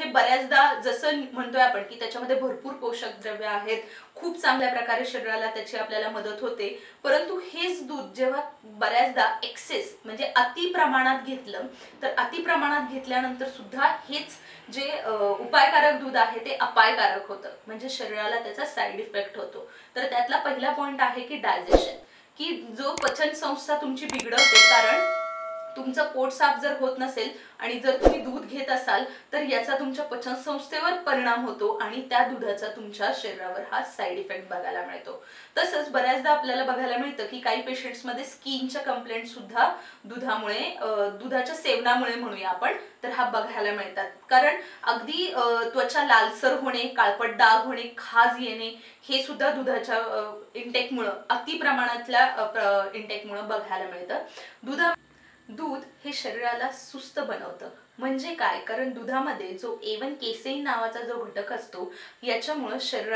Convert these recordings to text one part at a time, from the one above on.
हे बऱ्याचदा जसं म्हणतोय आपण की त्याच्यामध्ये भरपूर पोषक द्रव्य आहेत, खूप चांगल्या प्रकारे शरीराला त्याची आपल्याला मदत होते, परंतु हेच दूध जेव्हा बऱ्याचदा एक्सेस म्हणजे अति प्रमाणात घेतलं तर अति प्रमाणात घेतल्यानंतर सुद्धा हेच जे उपायकारक दूध आहे ते अपायकारक होतं, म्हणजे शरीराला त्याचा साईड इफेक्ट होतो। तर त्यातला पहिला पॉइंट आहे की डायजेशन, की जो पचन संस्था तुमची बिघडवते, कारण तुमचं पोट साफ जर होत नसेल आणि जर तुम्ही दूध घेत असाल तर याचा तुमच्या पचन संस्थेवर परिणाम होतो आणि त्या दुधाचा तुमच्या शरीरावर हा साईड इफेक्ट बघायला मिळतो। तसंच बऱ्याचदा आपल्याला बघायला मिळतं की काही पेशंट्स मध्ये स्किनच्या कंप्लेंट सुद्धा दुधामुळे दुधाच्या सेवनामुळे म्हणूया आपण तर हा बघायला मिळतात, कारण अगदी त्वचा लालसर होणे, काळपट डाग होणे, खाज येणे हे सुद्धा दुधाच्या इंटेकमुळे अति प्रमाणातल्या इंटेकमुळे बघायला मिळतं। दूध हे शरीराला सुस्त बनवतं, म्हणजे काय, कारण दुधामध्ये जो A1 केसेइन नावाचा जो घटक असतो याच्यामुळे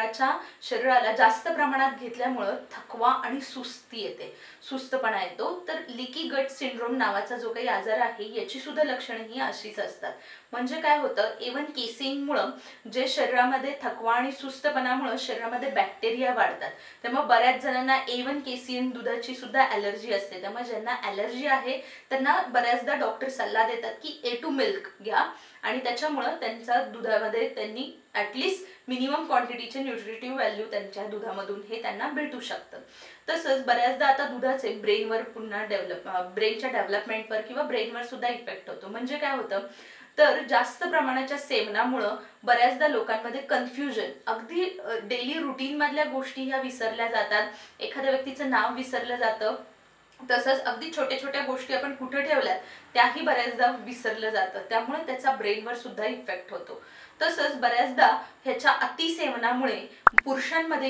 शरीराला जास्त प्रमाणात घेतल्यामुळे थकवा आणि सुस्ती येते, सुस्तपणा येतो। तर लिकी गट सिंड्रोम नावाचा जो काही आजार आहे याची सुद्धा लक्षणे ही अशीच असतात। म्हणजे काय होतं, A1 केसेइन मुळे जे शरीरामध्ये थकवा आणि सुस्तपणामुळे शरीरामध्ये बॅक्टेरिया वाढतात, त्यामुळे बऱ्याच जणांना A1 केसेइन दुधाची सुद्धा ॲलर्जी असते। त्यामुळे ज्यांना ॲलर्जी आहे त्यांना बऱ्याचदा डॉक्टर सल्ला देतात की A2 मिल्क घ्या आणि त्याच्यामुळे त्यांच्या दुधामध्ये त्यांनी ॲटलिस्ट मिनिमम क्वांटिटीचे न्यूट्रिटिव्ह व्हॅल्यू त्यांच्या दुधामधून हे त्यांना भेटू शकतं। तसंच बऱ्याचदा आता दुधाचे ब्रेनवर पुन्हा ब्रेनच्या डेव्हलपमेंटवर किंवा ब्रेनवर सुद्धा इफेक्ट होतो। म्हणजे काय होतं तर जास्त प्रमाणाच्या सेवनामुळे बऱ्याचदा लोकांमध्ये कन्फ्युजन, अगदी डेली रुटीन मधल्या गोष्टी ह्या विसरल्या जातात, एखाद्या व्यक्तीचं नाव विसरलं जातं, तसंच अगदी छोट्या छोट्या गोष्टी आपण कुठे ठेवल्यात त्याही बऱ्याचदा विसरलं जातं, त्यामुळे त्याचा ब्रेनवर सुद्धा इफेक्ट होतो। तसंच बऱ्याचदा ह्याच्या अतिसेवनामुळे पुरुषांमध्ये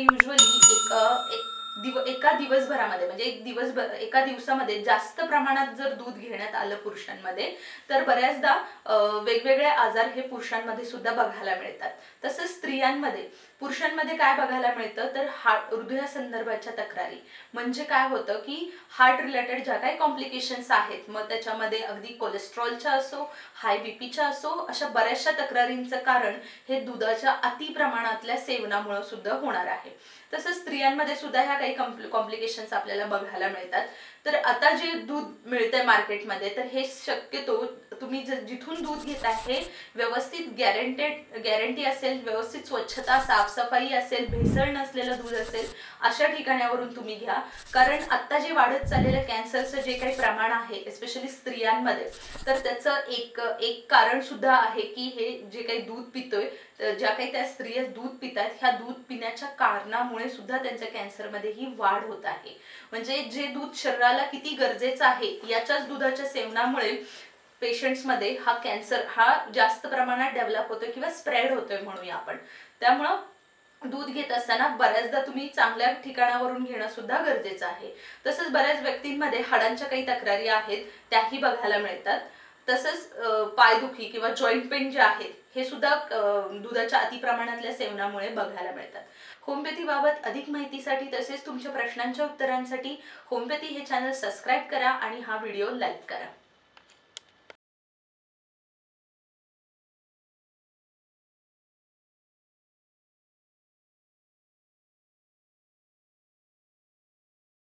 युजुअली एका दिवसभरामध्ये म्हणजे एका दिवसामध्ये जास्त प्रमाणात जर दूध घेण्यात आलं पुरुषांमध्ये तर बऱ्याचदा वेगवेगळे आजार हे पुरुषांमध्ये सुद्धा बघायला मिळतात। तसंच स्त्रियांमध्ये पुरुषांमध्ये काय बघायला मिळतं तर हृदयासंदर्भाच्या तक्रारी, म्हणजे काय होतं की हार्ट रिलेटेड ज्या काही कॉम्प्लिकेशन्स आहेत, मग त्याच्यामध्ये अगदी कोलेस्ट्रॉलच्या असो, हाय बीपीच्या असो, अशा बऱ्याचशा तक्रारींचं कारण हे दुधाच्या अति प्रमाणातल्या सेवनामुळे सुद्धा होणार आहे। तसंच स्त्रियांमध्ये सुद्धा ह्या काही कॉम्प्लिकेशन्स आपल्याला बघायला मिळतात। तर आता जे दूध मिळतंय मार्केटमध्ये तर हे शक्यतो तुम्ही जिथून दूध घेताय हे व्यवस्थित गॅरंटी असेल, व्यवस्थित स्वच्छता साफसफाई असेल, भेसळ नसलेलं दूध असेल अशा ठिकाणावरून तुम्ही घ्या, कारण आता जे वाढत चाललेलं कॅन्सरचं जे काही प्रमाण आहे एस्पेशली स्त्रियांमध्ये तर त्याचं एक कारण सुद्धा आहे की हे जे काही दूध पितोय, ज्या काही त्या स्त्रिया दूध पितात ह्या दूध पिण्याच्या कारणामुळे सुद्धा त्यांच्या कॅन्सरमध्ये ही वाढ होत आहे। म्हणजे जे दूध शरीराला किती गरजेचं आहे याच्याच दुधाच्या सेवनामुळे पेशंट्समध्ये हा कॅन्सर हा जास्त प्रमाणात डेव्हलप होतोय किंवा स्प्रेड होतोय म्हणूया आपण। त्यामुळं दूध घेत असताना बऱ्याचदा तुम्ही चांगल्या ठिकाणावरून घेणं सुद्धा गरजेचं आहे। तसंच बऱ्याच व्यक्तींमध्ये हाडांच्या काही तक्रारी आहेत त्याही बघायला मिळतात। तसंच पायदुखी किंवा जॉईंट पेन जे आहेत हे सुद्धा दुधाच्या अति प्रमाणातल्या सेवनामुळे बघायला मिळतात। होमिओपॅथी बाबत अधिक माहितीसाठी तसेच तुमच्या प्रश्नांच्या उत्तरांसाठी होमिओपॅथी हे चॅनल सबस्क्राईब करा आणि हा व्हिडिओ लाईक करा।